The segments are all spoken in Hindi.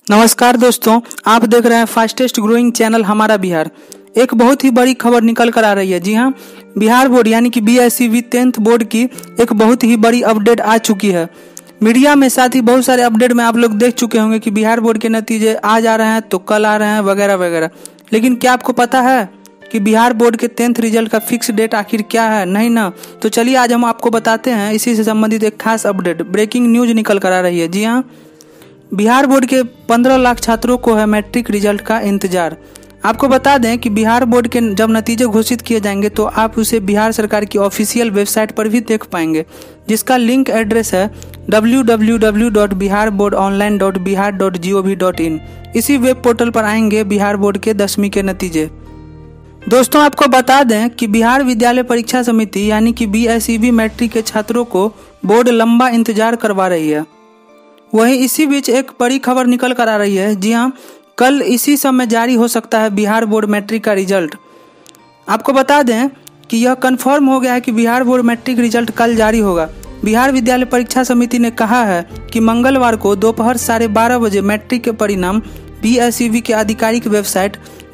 नमस्कार दोस्तों, आप देख रहे हैं फास्टेस्ट ग्रोइंग चैनल हमारा बिहार। एक बहुत ही बड़ी खबर निकल कर आ रही है। जी हां, बिहार बोर्ड यानी कि BSEB 10th बोर्ड की एक बहुत ही बड़ी अपडेट आ चुकी है। मीडिया में साथ ही बहुत सारे अपडेट में आप लोग देख चुके होंगे कि बिहार बोर्ड के नतीजे आज आ रहे हैं तो कल आ रहे हैं वगैरह वगैरह। लेकिन क्या आपको पता है कि बिहार बोर्ड के 10th रिजल्ट का फिक्स डेट आखिर क्या है? नहीं ना। तो चलिए आज हम आपको बताते हैं इसी से संबंधित एक खास अपडेट। ब्रेकिंग न्यूज निकल कर आ रही है। जी हाँ, बिहार बोर्ड के 15 लाख छात्रों को है मैट्रिक रिजल्ट का इंतजार। आपको बता दें कि बिहार बोर्ड के जब नतीजे घोषित किए जाएंगे तो आप उसे बिहार सरकार की ऑफिशियल वेबसाइट पर भी देख पाएंगे, जिसका लिंक एड्रेस है www.biharboardonline.bihar.gov.in। इसी वेब पोर्टल पर आएंगे बिहार बोर्ड के 10वीं के नतीजे। दोस्तों, आपको बता दें कि बिहार विद्यालय परीक्षा समिति यानी कि BSEB मैट्रिक के छात्रों को बोर्ड लंबा इंतजार करवा रही है। वहीं इसी बीच एक बड़ी खबर निकल कर आ रही है। जी हां, कल इसी समय जारी हो सकता है बिहार बोर्ड मैट्रिक का रिजल्ट। आपको बता दें कि यह कंफर्म हो गया है कि बिहार बोर्ड मैट्रिक रिजल्ट कल जारी होगा। बिहार विद्यालय परीक्षा समिति ने कहा है कि मंगलवार को दोपहर 12:30 बजे मैट्रिक के परिणाम BSEB के आधिकारिक वेबसाइट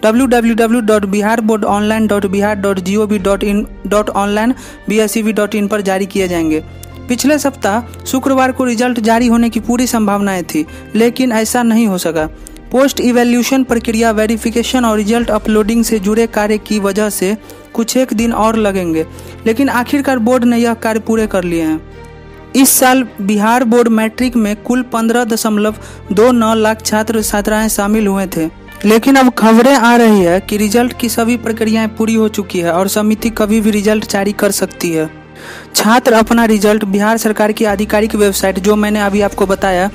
www.biharboardonline.bihar.gov.in/BSEB.in पर जारी किए जाएंगे। पिछले सप्ताह शुक्रवार को रिजल्ट जारी होने की पूरी संभावनाएं थी, लेकिन ऐसा नहीं हो सका। पोस्ट इवैल्यूएशन प्रक्रिया, वेरिफिकेशन और रिजल्ट अपलोडिंग से जुड़े कार्य की वजह से कुछ एक दिन और लगेंगे, लेकिन आखिरकार बोर्ड ने यह कार्य पूरे कर लिए हैं। इस साल बिहार बोर्ड मैट्रिक में कुल 15.29 लाख छात्र छात्राएं शामिल हुए थे, लेकिन अब खबरें आ रही है कि रिजल्ट की सभी प्रक्रियाएं पूरी हो चुकी है और समिति कभी भी रिजल्ट जारी कर सकती है। छात्र अपना रिजल्ट बिहार सरकार की आधिकारिक वेबसाइट, जो मैंने अभी आपको बताया,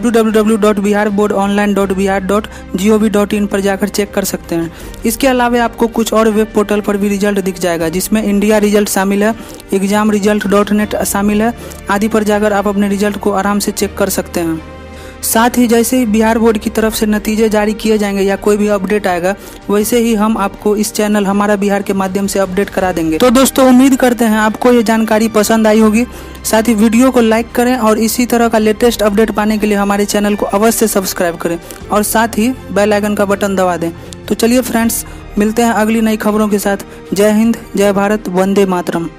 www.biharboardonline.bihar.gov.in पर जाकर चेक कर सकते हैं। इसके अलावा आपको कुछ और वेब पोर्टल पर भी रिजल्ट दिख जाएगा, जिसमें इंडिया रिजल्ट शामिल है, examresult.net शामिल है आदि पर जाकर आप अपने रिजल्ट को आराम से चेक कर सकते हैं। साथ ही जैसे ही बिहार बोर्ड की तरफ से नतीजे जारी किए जाएंगे या कोई भी अपडेट आएगा, वैसे ही हम आपको इस चैनल हमारा बिहार के माध्यम से अपडेट करा देंगे। तो दोस्तों, उम्मीद करते हैं आपको ये जानकारी पसंद आई होगी। साथ ही वीडियो को लाइक करें और इसी तरह का लेटेस्ट अपडेट पाने के लिए हमारे चैनल को अवश्य सब्सक्राइब करें और साथ ही बेल आइकन का बटन दबा दें। तो चलिए फ्रेंड्स, मिलते हैं अगली नई खबरों के साथ। जय हिंद, जय भारत, वंदे मातरम।